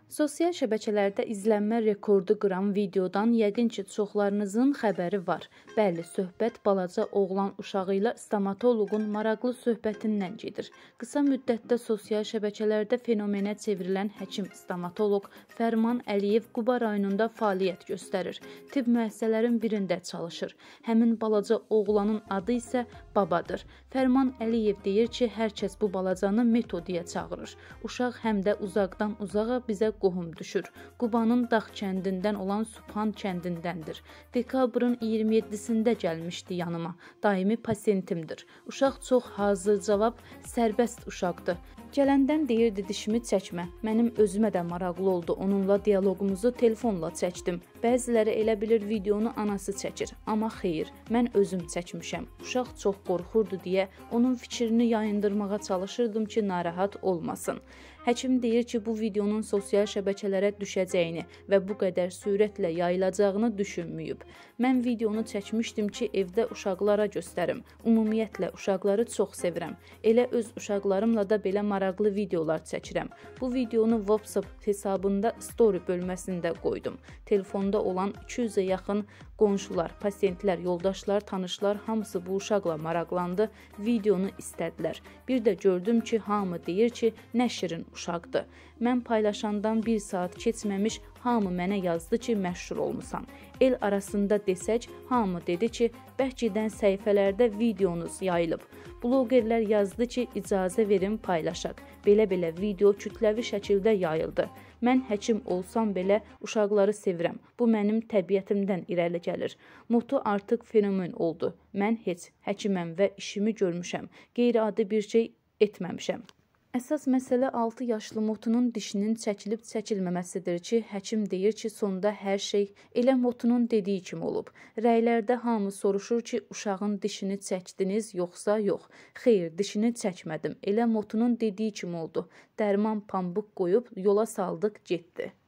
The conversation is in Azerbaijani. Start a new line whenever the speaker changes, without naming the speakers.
Sosial şəbəkələrdə izlənmə rekordu qıran videodan yəqin ki, çoxlarınızın xəbəri var. Bəli, söhbət balaca oğlan uşağı ilə stomatoloqun maraqlı söhbətindən gedir. Qısa müddətdə sosial şəbəkələrdə fenomenə çevrilən həkim stomatoloq Fərman Əliyev Quba rayonunda fəaliyyət göstərir. Tibb müəssisələrin birində çalışır. Həmin balaca oğlanın adı isə babadır. Fərman Əliyev deyir ki, hər kəs bu balacanı metodiyə çağırır. Uşaq həm də uzaqdan uzağa bizə qohum düşür. Qubanın Dağ kəndindən olan Subhan kəndindəndir. Dekabrın 27-sində gəlmişdi yanıma. Daimi pasiyentimdir. Uşaq çox hazır cavab, sərbəst uşaqdır. Gələndən deyirdi dişimi çəkmə. Mənim özümə də maraqlı oldu. Onunla dialoqumuzu telefonla çəkdim. Bəziləri elə bilir videonu anası çəkir. Amma xeyr, mən özüm çəkmişəm. Uşaq çox qorxurdu deyə onun fikrini yayındırmağa çalışırdım ki, narahat olmasın. Həkim deyir ki, bu videonun sosial şəbəkələrə düşəcəyini və bu qədər sürətlə yayılacağını düşünməyib. Mən videonu çəkmişdim ki, evdə uşaqlara göstərim. Ümumiyyətlə, uşaqları çox sevirəm. Elə öz uşaqlarımla da belə maraqlı videolar çəkirəm. Bu videonu WhatsApp hesabında story bölməsində qoydum. Telefonda olan 200-ə yaxın qonşular, pasiyentlər, yoldaşlar, tanışlar hamısı bu uşaqla maraqlandı, videonu istədilər. Bir də gördüm ki, hamı deyir ki, nə şirin uşaqdır. Mən paylaşandan bir saat keçməmiş hamı mənə yazdı ki, məşhur olmusan. El arasında desək, hamı dedi ki, bəlkədən səhifələrdə videonuz yayılıb. Blogerlər yazdı ki, icazə verin paylaşaq. Belə-belə video kütləvi şəkildə yayıldı. Mən həkim olsam belə uşaqları sevirəm. Bu mənim təbiətimdən irəli gəlir. Motu artıq fenomen oldu. Mən heç həkiməm və işimi görmüşəm. Qeyri-adi bir şey etməmişəm. Əsas məsələ 6 yaşlı Motunun dişinin çəkilib çəkilməməsidir ki, həkim deyir ki, sonda hər şey elə Motunun dediyi kimi olub. Rəylərdə hamı soruşur ki, uşağın dişini çəkdiniz yoxsa yox. Xeyr, dişini çəkmədim. Elə Motunun dediyi kimi oldu. Dərman pambıq qoyub yola saldıq getdi.